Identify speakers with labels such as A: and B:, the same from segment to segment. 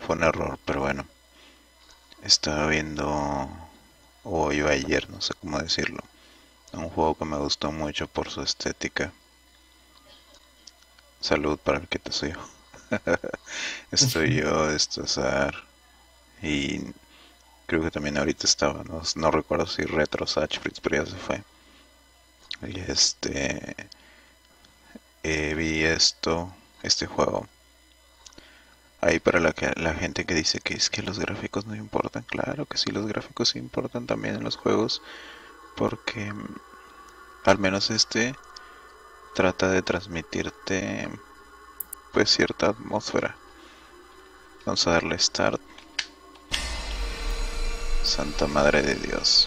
A: fue un error, pero bueno. Estaba viendo hoy o ayer, no sé cómo decirlo. Un juego que me gustó mucho por su estética. Salud para el que te soy yo. Estoy yo, Estazar. Y creo que también ahorita estaba, no recuerdo si Retro Fritz, pero ya se fue. Y vi este juego. Ahí para la gente que dice que es que los gráficos no importan. Claro que sí, los gráficos sí importan también en los juegos. Porque al menos trata de transmitirte pues cierta atmósfera. Vamos a darle start. Santa Madre de Dios.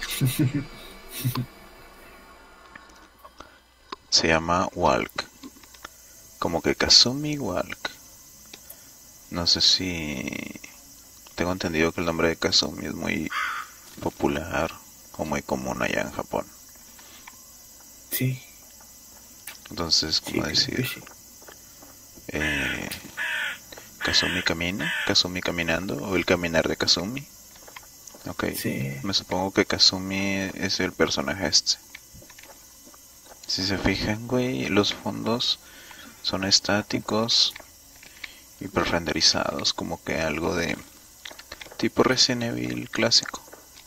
A: Se llama Walk. Como que Kazumi Walk. No sé si... Tengo entendido que el nombre de Kazumi es muy popular o muy común allá en Japón.
B: Sí,
A: Entonces,
B: sí,
A: ¿cómo
B: creo que
A: decir?
B: sí.
A: Eh, Kazumi camina, Kazumi caminando, o el caminar de Kazumi. Ok,
B: Sí,
A: me supongo que Kazumi es el personaje este. Si se fijan, güey, los fondos son estáticos y pre-renderizados, como que algo de tipo Resident Evil clásico.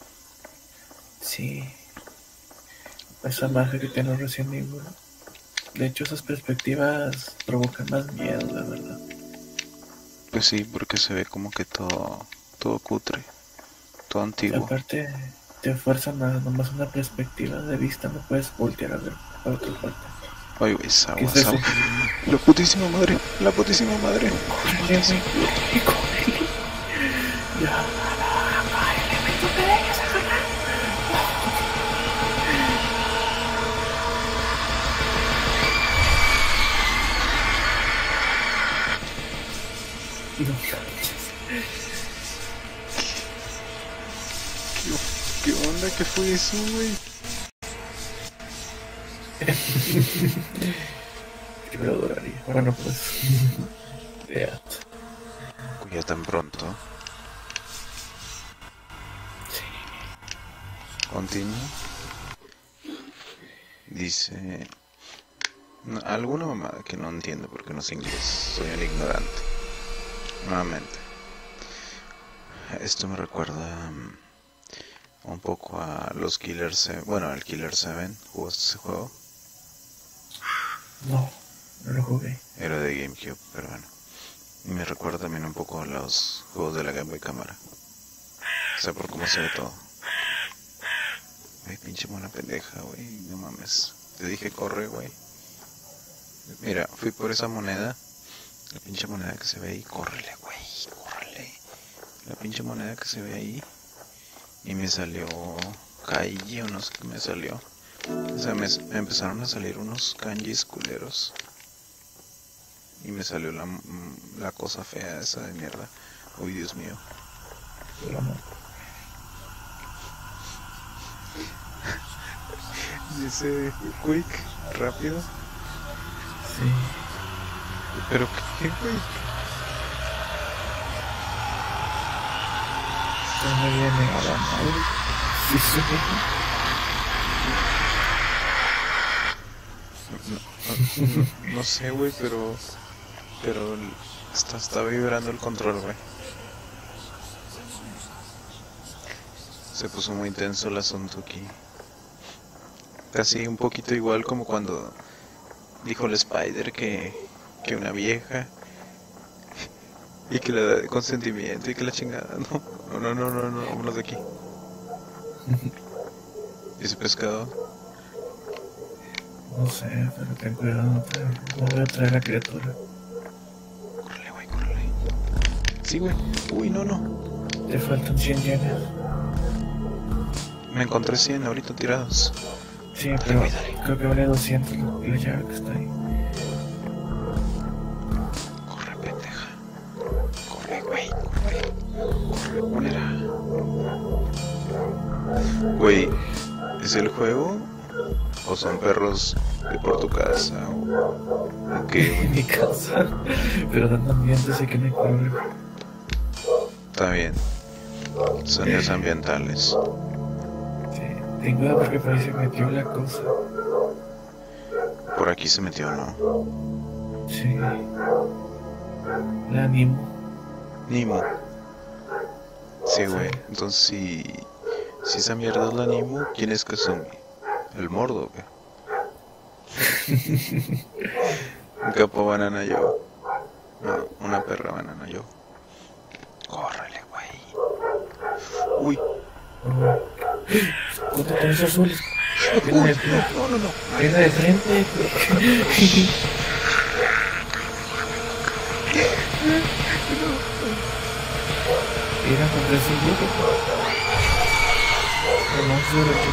B: sí. Esa magia que tiene recién Evil. De hecho, esas perspectivas provocan más miedo, la verdad.
A: Pues sí, porque se ve como que todo cutre, todo
B: Y
A: antiguo.
B: aparte, te fuerzan a nomás una perspectiva de vista, no puedes voltear a ver a otra parte.
A: Ay, güey,
B: ¿Qué es
A: aguas,
B: ese?
A: aguas. La putísima madre, la putísima madre.
B: Córrele, güey, córrele. Ya. No manches.
A: ¿Qué onda? ¿Qué fue eso, güey?
B: Yo lo adoraría. Bueno, pues. Ya.
A: Ya tan pronto.
B: Sí.
A: Continúa. Dice... alguna mamada que no entiendo porque no sé inglés. Soy un ignorante. Nuevamente. Esto me recuerda un poco a los Killer 7. Bueno, al Killer 7. ¿Jugaste ese juego?
B: No, no lo jugué.
A: Era de GameCube, pero bueno. Y me recuerda también un poco a los juegos de la Game Boy Cámara. O sea, por cómo se ve todo. Ay, pinche mona pendeja, güey. No mames. Te dije corre, güey. Mira, fui por esa moneda. La pinche moneda que se ve ahí. Córrele, güey. Córrele. La pinche moneda que se ve ahí. Y me salió... Kaiji o no sé qué me salió. O sea, me empezaron a salir unos kanjis culeros. Y me salió la cosa fea esa de mierda. Uy, Dios mío. Dice quick, rápido.
B: Sí.
A: Pero qué, güey.
B: No me viene a la madre. Sí, sí.
A: No sé, güey, pero está vibrando el control, güey. Se puso muy intenso el asunto aquí. Casi un poquito igual como cuando dijo el Spider que una vieja y que le da consentimiento y que la chingada. No, vámonos de aquí. ¿Y ese pescado?
B: No sé, pero ten cuidado, no voy a traer a la criatura.
A: Córrele, güey, córrele. Sí, güey. Uy, no.
B: Te faltan 100 yenes.
A: Me encontré 100 ahorita tirados.
B: Sí,
A: Dale,
B: pero
A: güey, dale.
B: creo que vale 200 la llave que está ahí.
A: Corre, pendeja. Corre, güey, corre. Corre, culera. Güey, ¿es el juego? ¿O son perros de por tu casa? ¿O qué,
B: En
A: güey?
B: mi casa. Pero dando ambiente sé que no hay problema.
A: Está bien. Sonidos ambientales.
B: Sí, ten cuidado porque por ahí se metió la cosa.
A: Por aquí se metió, ¿no?
B: Sí. La animo.
A: Nimo. Sí,
B: Sí.
A: güey. Entonces, si esa mierda es la Nimo, ¿quién es Kazumi? ¿El Mordo, güey? Un capo banana yo. No, una perra banana yo. Córrele, güey. Uy.
B: ¿Cuánto tenés azules? Viene de frente.
A: No.
B: Viene de frente. Era contra ese grupo. No sé lo que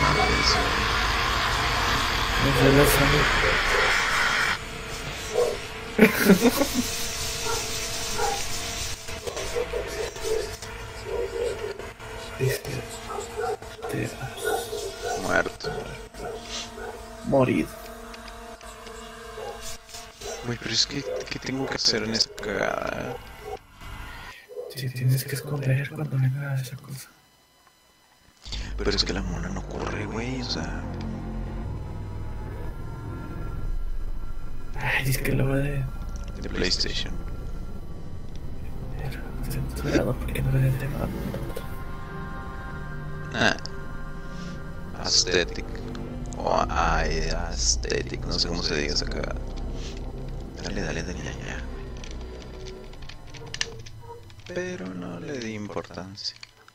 B: me sale la sangre. Te has
A: Muerto.
B: morido.
A: Güey, pero es que, ¿qué tengo que hacer en esta cagada?
B: Si tienes que esconder cuando venga esa cosa.
A: Pero es que la mona no corre, güey, o sea...
B: Ay, dice que lo va de
A: PlayStation.
B: censurado porque no le tema.
A: Aesthetic. O aesthetic, no sé cómo se diga esa cagada. Dale, ya. Pero no le di importancia.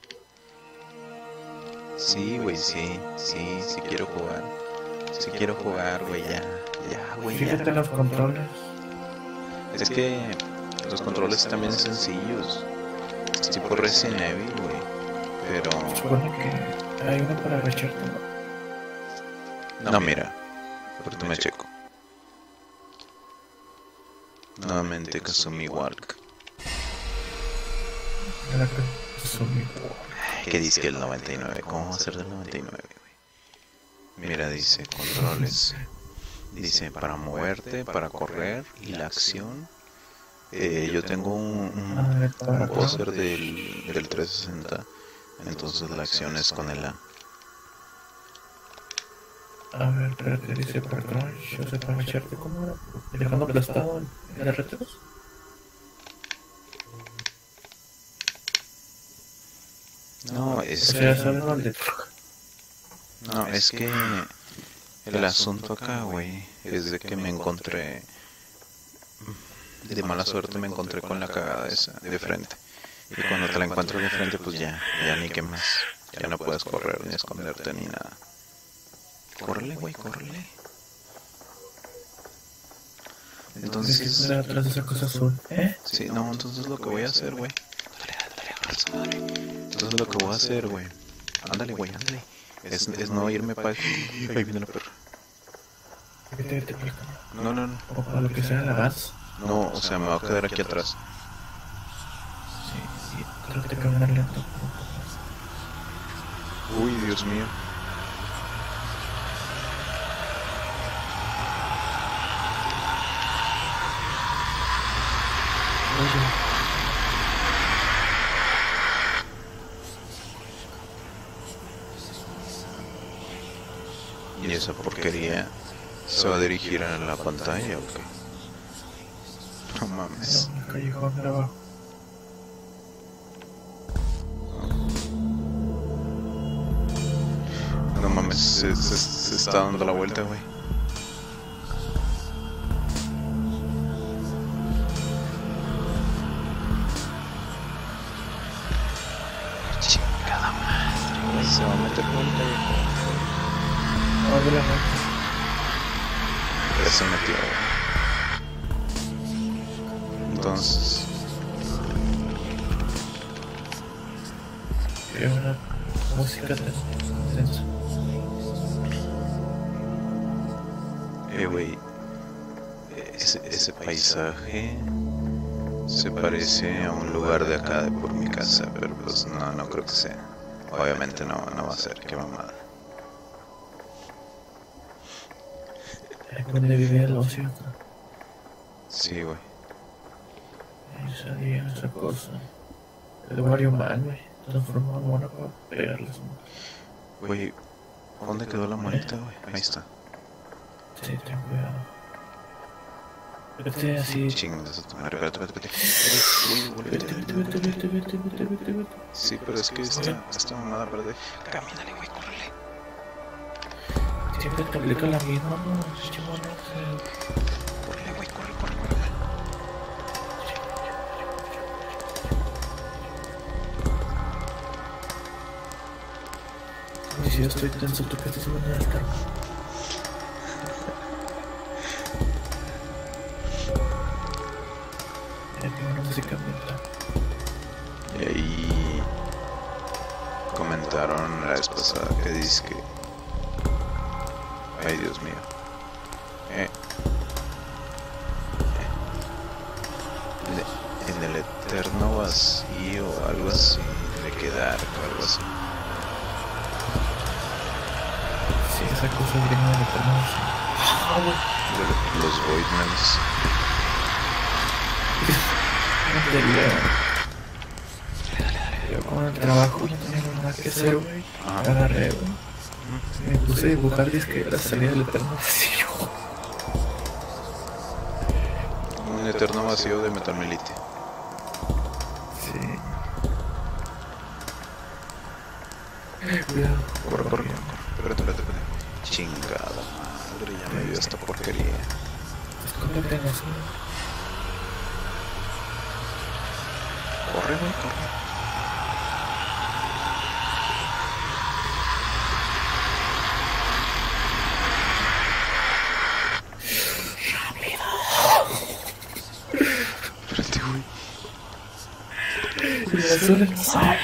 A: Sí, güey, sí quiero jugar. Sí quiero jugar, güey, ya, güey, ya.
B: Fíjate en los controles.
A: Es que los controles también sencillos. Es tipo Resident Evil, güey. Pero...
B: Supone que hay uno para agacharte, ¿no?
A: No, mira. Ahorita me checo. Nuevamente Kazumi Walk.
B: Era que son
A: ¿Qué dice que el 99? ¿Cómo va a ser del 99, güey? Mira, dice controles. Dice para moverte, para correr y la acción. Yo tengo un póster del 360. Entonces la acción es con el A.
B: A ver, espérate, dice para crunch, o sea, para agacharte como era. Dejando aplastado en el R3.
A: No,
B: O sea, ¿sabes dónde?
A: No, es que el asunto acá, güey, es de que me encontré... De mala suerte me encontré con la cagada esa de frente. Y cuando te la encuentro de frente, pues ya ni qué más. Ya no puedes correr, ni esconderte, ni nada. Córrele, güey, córrele. Entonces...
B: Atrás de esa cosa azul, ¿eh?
A: Sí, no, entonces lo que voy a hacer, güey. Dale, agarra esa madre. Entonces lo que voy a hacer, güey. Ándale, güey, ándale. Es no irme para... Ahí viene la perra.
B: Vete por la cámara.
A: No.
B: O para lo que sea la gas.
A: No, o sea, me va a quedar aquí atrás.
B: Sí, trata de caminar lento.
A: Uy, Dios mío. ¿Y esa porquería se va a dirigir a la pantalla o qué? No mames.
B: No, el callejón de abajo.
A: No mames, se está dando la vuelta, güey. Chingada madre, güey. Se va a meter por el callejón.
B: Abre la mano.
A: Ya se metió, güey. Entonces...
B: Veo una música tensa.
A: Güey, ese paisaje se parece a un lugar de acá de por mi casa, pero pues no creo que sea. Obviamente no va a ser, qué mamada.
B: Es donde vive el ocio.
A: Sí, güey.
B: Esa cosa. De Wario Man, güey. Transformó a Mona para pegarles.
A: Güey, ¿dónde quedó la monita, güey? Ahí está.
B: Sí, ten cuidado. Vete así.
A: Chingas a tu madre, espérate.
B: Vete.
A: Sí, pero es que esta mamada, espérate. Camínale, güey, córrele.
B: Siempre te aplica la misma, ¿no?
A: Córrele, güey, corre.
B: Ay, si yo estoy tenso, tú que estás subiendo las camas. Una música mental.
A: Y ahí comentaron la vez pasada que dice que... Ay, Dios mío. En el eterno vacío, algo así, de quedar, algo así.
B: Sí, esa cosa gringa de eterno vacío.
A: Los Voidmans.
B: Yo con el trabajo no tenía nada que hacer, güey. Agarré, güey. Me puse a dibujar disque la salida del eterno vacío.
A: Un eterno vacío de Metalmelite.
B: Sí. Cuidado.
A: Corre. Espérate. Chingada madre, ya me dio esta porquería.
B: Escóndete en eso.
A: Corre. Espérate, güey.
B: Azul en sol.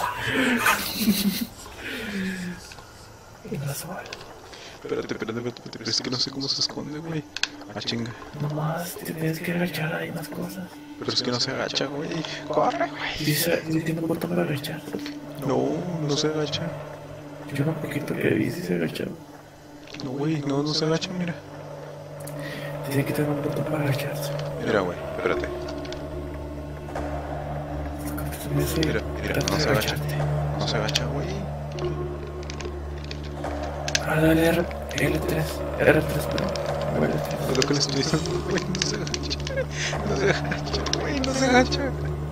B: En azul.
A: Espérate, es que no sé cómo se esconde, güey. Ah, chinga.
B: Nomás te tienes que agachar ahí más cosas.
A: Pero es que no se agacha, güey. Corre, güey.
B: Dice, tiene un botón para agachar.
A: No se agacha.
B: Yo un poquito que vi si se agachaba.
A: No, güey, no se agacha, mira.
B: Tiene que tener un botón para agacharse.
A: Mira, güey, espérate. Mira, no se agacha, güey.
B: Ah, dale L3, pero L3.
A: Es lo que le estoy diciendo, güey, no se agacha.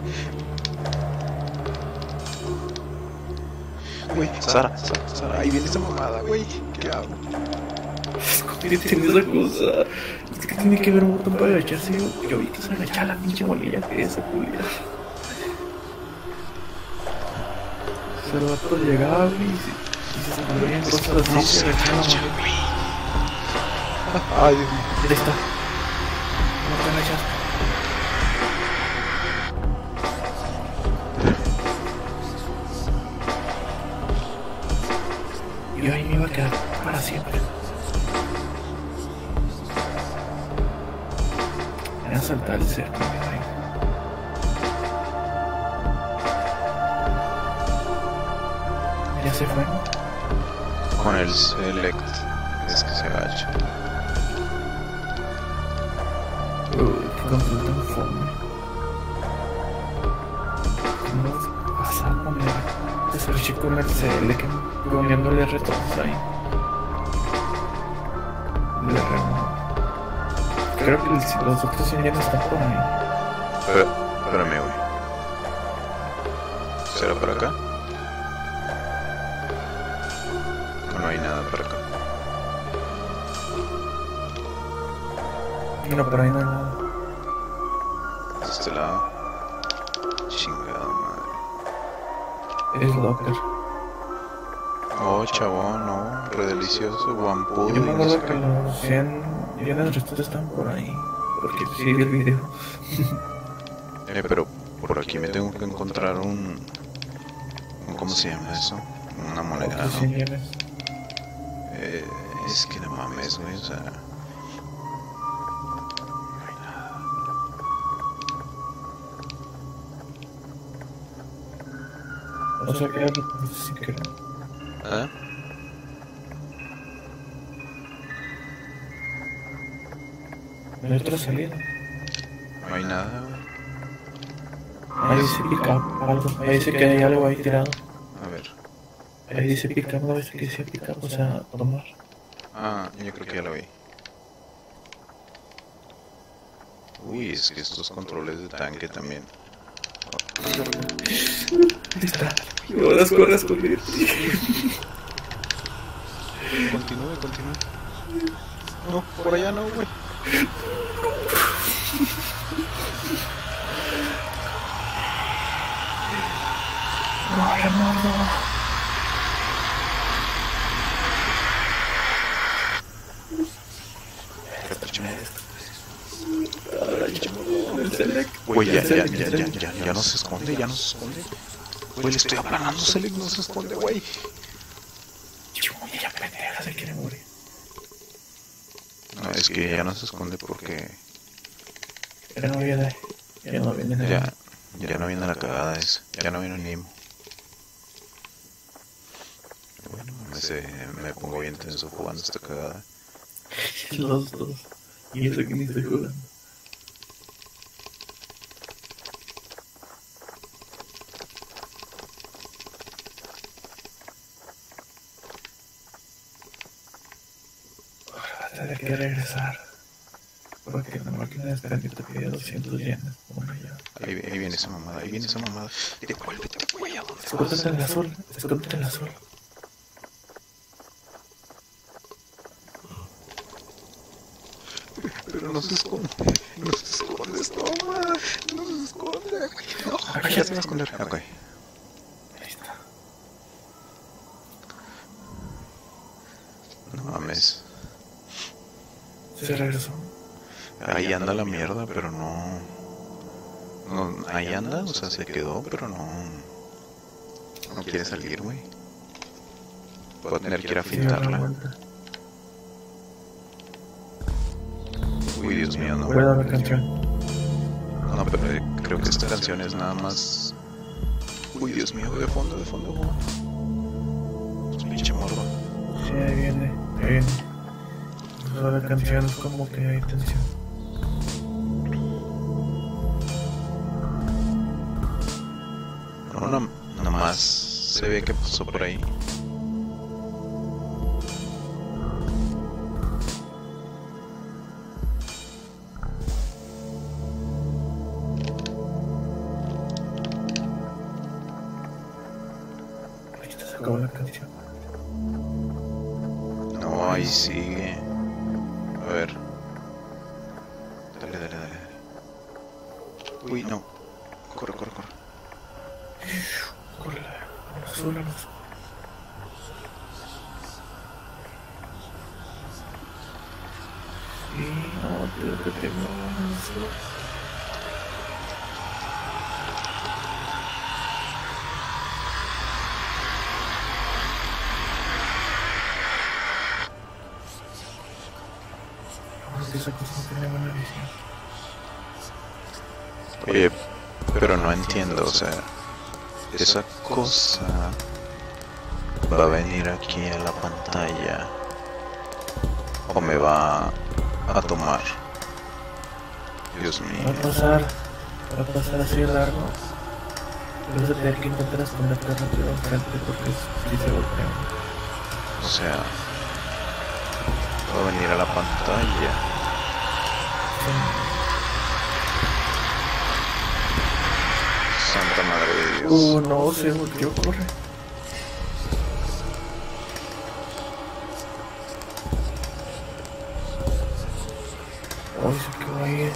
A: Güey, Sara, ahí viene esa mamada, güey. ¿Qué hago?
B: ¿Qué tiene esa cosa? Es que tiene que haber un botón para agacharse. Yo vi que se agachaba la pinche molilla que esa culia. Pero vato llegaba, güey, y se movían cosas así, se agachaba la molilla.
A: Ay, Dios mío.
B: Ahí está. No te agachaste. Yo ahí me iba a quedar para siempre. Voy a saltar el cerco, güey. Ya se fue.
A: Con el select es que se agacha.
B: Qué control tan fome. ¿Cómo pasa a poner? Desarché con el CL que poniéndole retos ahí. Le remo. Creo que los otros ya no están por ahí.
A: Espérame, güey. ¿Será por acá? No hay nada por acá.
B: No, por ahí no hay nada.
A: De este lado. Chingada madre.
B: Es locker.
A: Oh, chabón, no. Re delicioso. Guampudo.
B: Yo me acuerdo que los 100 bienes restos están por ahí. Porque sí vi el video.
A: Pero por aquí me tengo que encontrar ¿cómo se llama eso? Una moneda,
B: Otros
A: ¿no?
B: 100 bienes.
A: Es que no mames, güey, o sea...
B: O sea que ya lo puse sin querer.
A: ¿Eh?
B: No hay otra salida.
A: No hay nada, güey.
B: Ahí dice pick up, algo. Ahí dice que hay algo ahí tirado.
A: A ver.
B: Ahí dice pick up, no dice que dice pick up, o sea, tomar.
A: Ah, yo creo que ya lo vi. Uy, es que estos controles de tanque también.
B: Ahí está. Y ahora corras con él.
A: Continúe. No, por allá no, güey.
B: No.
A: Güey, ya no se esconde, Güey, le estoy aplanando, Select, no se esconde, güey.
B: Ya pendeja, se quiere morir.
A: No, es que ya no se esconde porque
B: Ya no viene. Ya no viene.
A: ya no viene la cagada esa. Ya no viene Nimo. Bueno, me pongo bien tenso jugando esta cagada.
B: Los dos. Y eso que ni estoy jugando. Tendré que regresar. Porque la máquina de descarga te pide 200 yenes. Bueno, ya.
A: Ahí viene esa mamada, Devuélvete, güey, ¿a dónde vas?
B: Escóndete en el azul.
A: Pero no se esconde, toma, no se esconde. No, ya se va a esconder. Ok.
B: Ahí está.
A: No mames.
B: Se regresó.
A: Ahí anda la mierda, pero no, ahí anda, o sea, se quedó, pero no quiere salir, güey. Voy a tener que ir a fintarla. Uy, Dios mío, no.
B: Voy a dar la canción.
A: No, pero creo que esta canción es nada más. Uy, Dios mío, de fondo. Pinche morbo.
B: Sí, ahí viene. La canción es como que hay tensión.
A: No, nomás se ve que pasó por ahí.
B: Ahorita se acabó la canción.
A: No, ahí sigue. A ver. Dale. Uy, no. Corre.
B: Corre, azul. Sí, no, creo que tengo azul. Esa cosa no tiene buena visión.
A: Oye, pero no entiendo, o sea, esa cosa va a venir aquí a la pantalla o me va a tomar. Dios mío.
B: Va a pasar así de largo. Vas a tener que intentar esconderte rápido enfrente porque si se golpea.
A: O sea, va a venir a la pantalla. Santa madre de Dios.
B: No, se volteó, corre. Se quedó ahí.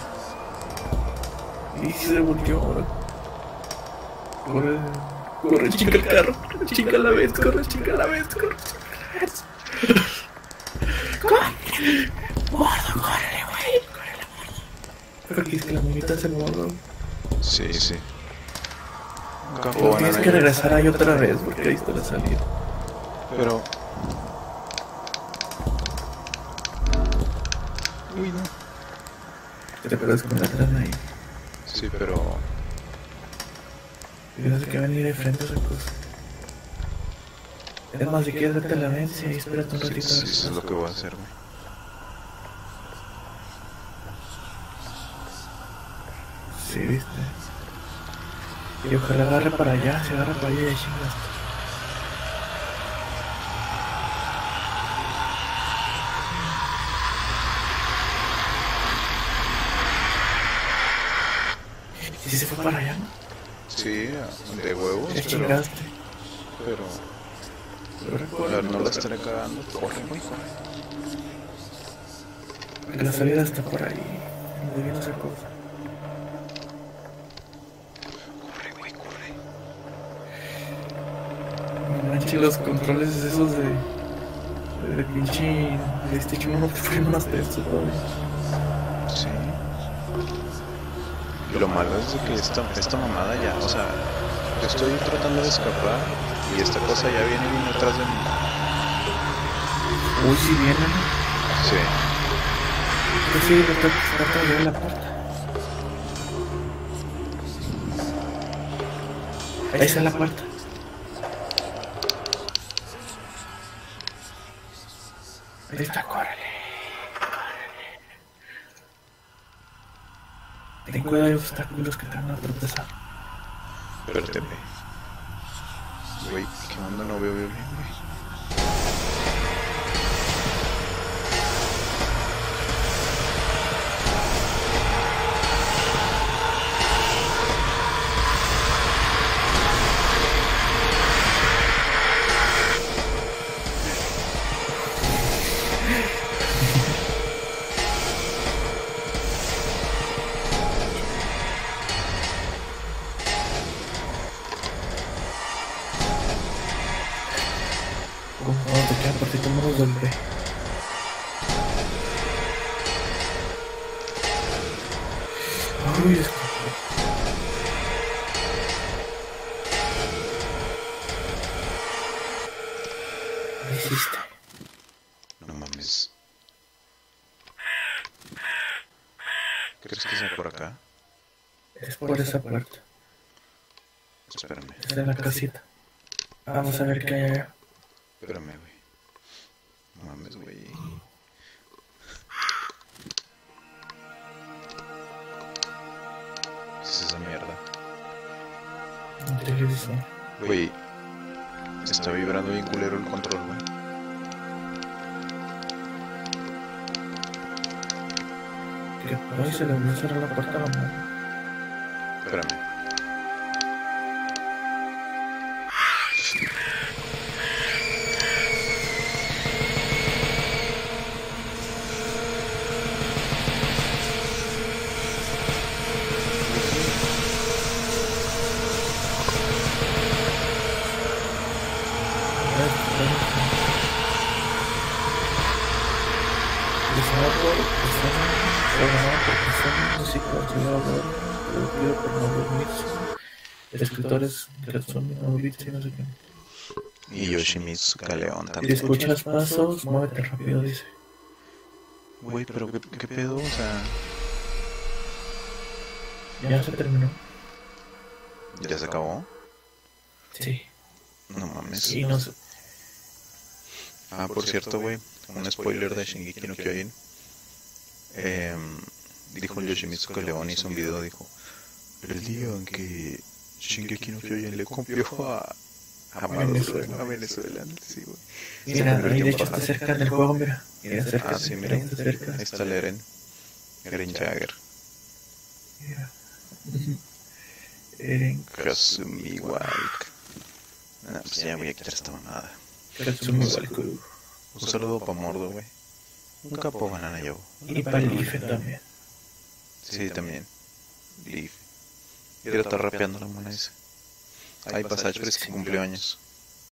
B: Y se volteó ahora. Corre, chica el carro. Chica a la vez, corre. Gordo, corre, güey. Pero aquí es que la monita se mueve.
A: Sí.
B: Pero tienes que regresar ahí otra vez porque ahí está la salida.
A: Pero... Uy, no.
B: Te puedes con la trama ahí.
A: Sí, pero...
B: Tienes que venir de frente a esa cosa. Es más, si quieres vete a la vence y espérate un ratito.
A: Sí, eso es lo que voy a hacer, güey.
B: Sí, viste. Y ojalá agarre para allá, se agarra para allá y chingas. ¿Y si se fue para allá, no?
A: Sí, de huevos,
B: Ya chingaste.
A: pero a ver, no la estaré cagando. Corre, güey, corre.
B: Porque la salida está por ahí. Donde viene esa cosa.
A: Corre, güey, corre.
B: No manches, los controles esos de pinche PlayStation 1 que fueron más tensos todavía.
A: Sí. Lo malo es de que esta mamada ya, o sea, yo estoy tratando de escapar y esta cosa ya viene atrás de mí.
B: Uy, si vienen.
A: Sí.
B: Pues sí, está todavía en la puerta. Ahí está la puerta. Ahí está, córrele. Ten cuidado de obstáculos que te van a tropezar.
A: Espérate, güey. Güey, ¿qué onda? No veo bien, güey.
B: Cuando te quedan por ti, tomas los del B. Uy, ¿qué hiciste?
A: No mames. ¿Crees que sea por acá?
B: Es por esa puerta.
A: Espérame,
B: Es de la casita. Vamos a ver qué hay allá.
A: espérame, güey. No mames, güey. ¿Qué es esa mierda?
B: Televisión.
A: Güey, está vibrando bien culero el control, güey.
B: ¿Qué pasa? Se le olvidó cerrar la puerta a la mano.
A: Espérame.
B: Escritores que son Novitz y no sé qué.
A: Y Yoshimitsu Kaleon
B: Si
A: también.
B: escuchas pasos, muévete rápido, dice.
A: Güey, pero ¿qué pedo? O sea,
B: Ya se terminó.
A: ¿ya se acabó?
B: Sí.
A: No mames.
B: Y no sé.
A: Ah, por cierto, güey, un spoiler de Shingeki no Kyojin. Dijo el Yoshimitsu Kaleon, hizo un video, dijo: el día en que Shingeki no Kyojin le copió a Venezuela, sí, güey.
B: Mira, ahí de hecho está cerca del juego, mira. Mira, cerca.
A: Ah, sí, mira.
B: Ahí está cerca.
A: Ahí está el Eren Jagger.
B: Mira. Eren
A: Kasumi Walk. Nah, pues ya voy a quitar esta mamada.
B: Katsumi Walkuru.
A: Un saludo pa' Mordo, güey. Un capo banana yo.
B: Y para el Life también.
A: Sí, también. Leaf. Quiero estar rapeando la mona esa. Hay Passage que cumplió años.